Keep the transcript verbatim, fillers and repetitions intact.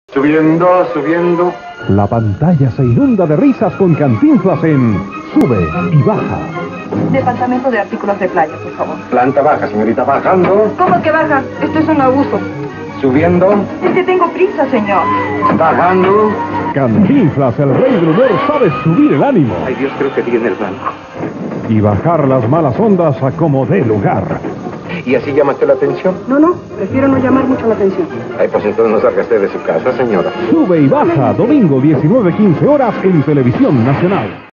Subiendo, subiendo. La pantalla se inunda de risas con Cantinflas en Sube y Baja. Departamento de artículos de playa, por favor. Planta baja, señorita, bajando. ¿Cómo que baja? Esto es un abuso. Subiendo. Es que tengo prisa, señor. Bajando. Cantinflas, el rey del humor, sabe subir el ánimo Ay, Dios, creo que tiene el banco. y bajar las malas ondas a como dé lugar. ¿Y así llama usted la atención? No, no, prefiero no llamar mucho la atención. Ay, pues entonces no salga usted de su casa, señora. Sube y Baja, domingo diecinueve quince horas en Televisión Nacional.